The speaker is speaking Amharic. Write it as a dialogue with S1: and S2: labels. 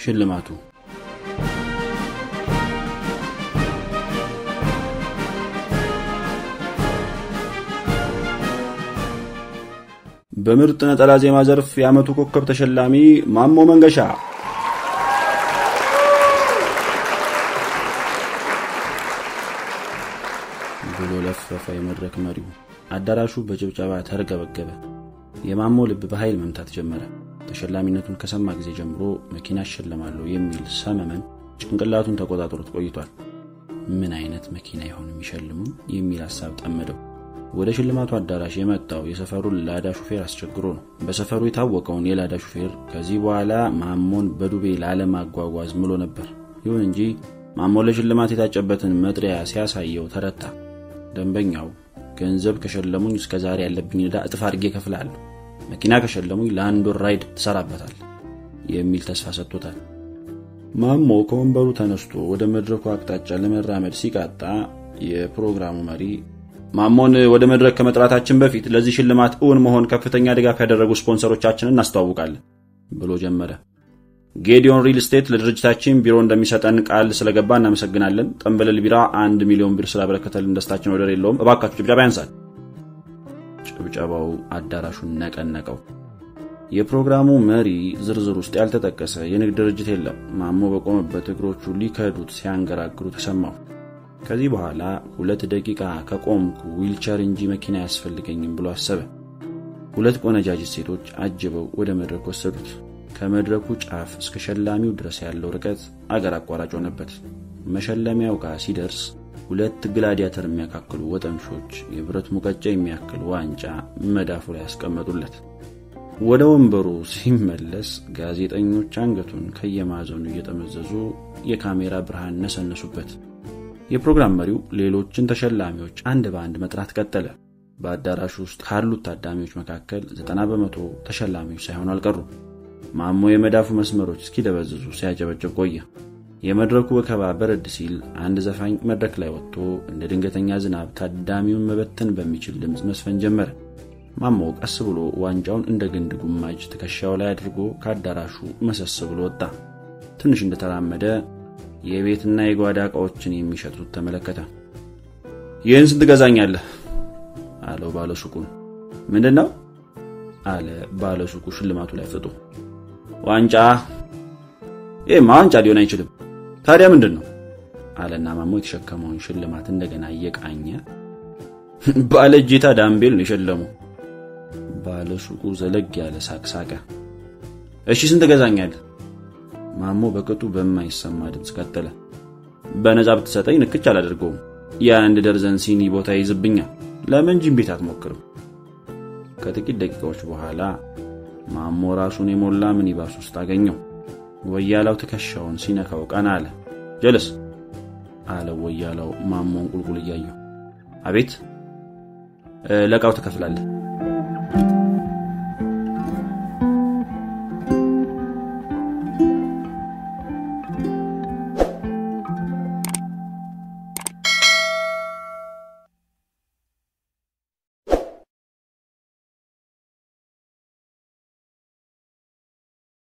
S1: ሽልማቱ በምርጥ ነጠላ ዜማ ዘርፍ የዓመቱ ኮከብ ተሸላሚ ማሞ መንገሻ ብሎ ለፈፈ የመድረክ መሪው። አዳራሹ በጭብጨባ ተርገበገበ። የማሞ ልብ በኃይል መምታት ጀመረ። ተሸላሚነቱን ከሰማ ጊዜ ጀምሮ መኪና አሸለማለሁ የሚል ሰመመን ጭንቅላቱን ተቆጣጥሮት ቆይቷል። ምን አይነት መኪና ይሆን የሚሸልሙ የሚል ሐሳብ ጠመደው። ወደ ሽልማቱ አዳራሽ የመጣው የሰፈሩን ላዳ ሹፌር አስቸግሮ ነው። በሰፈሩ የታወቀውን የላዳ ሹፌር ከዚህ በኋላ ማሞን በዱቤ ላለማጓጓዝ ምሎ ነበር። ይሁን እንጂ ማሞ ለሽልማት የታጨበትን መጥሪያ ሲያሳየው ተረታ። ደንበኛው ገንዘብ ከሸለሙኝ እስከ ዛሬ ያለብኝ ዕዳ እጥፍ አድርጌ ከፍላለሁ፣ መኪና ከሸለሙኝ ለአንድ ወር ራይድ ትሰራበታል የሚል ተስፋ ሰጥቶታል። ማሞ ከወንበሩ ተነስቶ ወደ መድረኩ አቅጣጫ ለመራመድ ሲቃጣ የፕሮግራሙ መሪ ማሞን ወደ መድረክ ከመጥራታችን በፊት ለዚህ ሽልማት እውን መሆን ከፍተኛ ድጋፍ ያደረጉ ስፖንሰሮቻችንን እናስተዋውቃለን ብሎ ጀመረ። ጌዲዮን ሪል ስቴት ለድርጅታችን ቢሮ እንደሚሰጠን ቃል ስለገባ እናመሰግናለን። ጠንበለል ቢራ 1 ሚሊዮን ብር ስላበረከተልን ደስታችን ወደር የለውም። እባካችሁ ጭብጨባ ያንሳል። ጭብጨባው አዳራሹን ነቀነቀው። የፕሮግራሙ መሪ ዝርዝር ውስጥ ያልተጠቀሰ የንግድ ድርጅት የለም። ማሞ በቆመበት እግሮቹ ሊከዱት ሲያንገራግሩ ተሰማው። ከዚህ በኋላ 2 ደቂቃ ከቆምኩ ዊልቸር እንጂ መኪና ያስፈልገኝም ብሎ አሰበ። 2 ቆነጃጅት ሴቶች አጅበው ወደ መድረክ ወሰዱት። ከመድረኩ ጫፍ እስከ ሸላሚው ድረስ ያለው ርቀት አገር አቋራጭ ሆነበት። መሸለሚያው ጋር ሲደርስ 2 ግላዲያተር የሚያካክሉ ወጠምሾች የብረት ሙቀጫ የሚያክል ዋንጫ መዳፉ ላይ ያስቀመጡለት። ወደ ወንበሩ ሲመለስ ጋዜጠኞች አንገቱን ከየማዕዘኑ እየተመዘዙ የካሜራ ብርሃን ነሰነሱበት። የፕሮግራም መሪው ሌሎችን ተሸላሚዎች አንድ በአንድ መጥራት ቀጠለ። በአዳራሹ ውስጥ ካሉት ታዳሚዎች መካከል 90% ተሸላሚዎች ሳይሆኑ አልቀሩም። ማሞ የመዳፉ መስመሮች እስኪደበዝዙ ሲያጨበጭብ ቆየ። የመድረኩ ወከባ በረድ ሲል አንድ ዘፋኝ መድረክ ላይ ወጥቶ እንደ ድንገተኛ ዝናብ ታዳሚውን መበተን በሚችል ድምጽ መስፈን ጀመረ። ማሞ ቀስ ብሎ ዋንጫውን እንደ ግንድ ጉማጅ ትከሻው ላይ አድርጎ ከአዳራሹ መሰስ ብሎ ወጣ። ትንሽ እንደተራመደ የቤትና የጓዳ ዕቃዎችን የሚሸጡት ተመለከተ። ይህን ስንት ገዛኛለህ አለው ባለሱቁን። ምንድነው አለ ባለሱቁ ሽልማቱ ላይ ፍጡ። ዋንጫ። ዋንጫ ሊሆን አይችልም። ታዲያ ምንድነው አለና ማሞ የተሸከመውን ሽልማት እንደገና እየቃኘ ባለጂታ ዳምቤል ነው የሸለመው። ባለሱቁ ዘለግ ያለ ሳቅሳቀ። እሺ ስንት ገዛኛለህ? ማሞ በቅጡ በማይሰማ ድምጽ ቀጠለ። በነፃ ብትሰጠኝ ንክች አላደርገውም። የአንድ ደርዘን ሲኒ ቦታ ይዝብኛል። ለምን ጂም ቤት አትሞክርም? ከጥቂት ደቂቃዎች በኋላ ማሞ ራሱን የሞላ ሚኒባስ ውስጥ አገኘው። ወያላው ትከሻውን ሲነካው ቀና አለ። ጀለስ አለ ወያላው ማሞን ቁልቁል እያየው። አቤት። ለቃው ተከፍላለህ።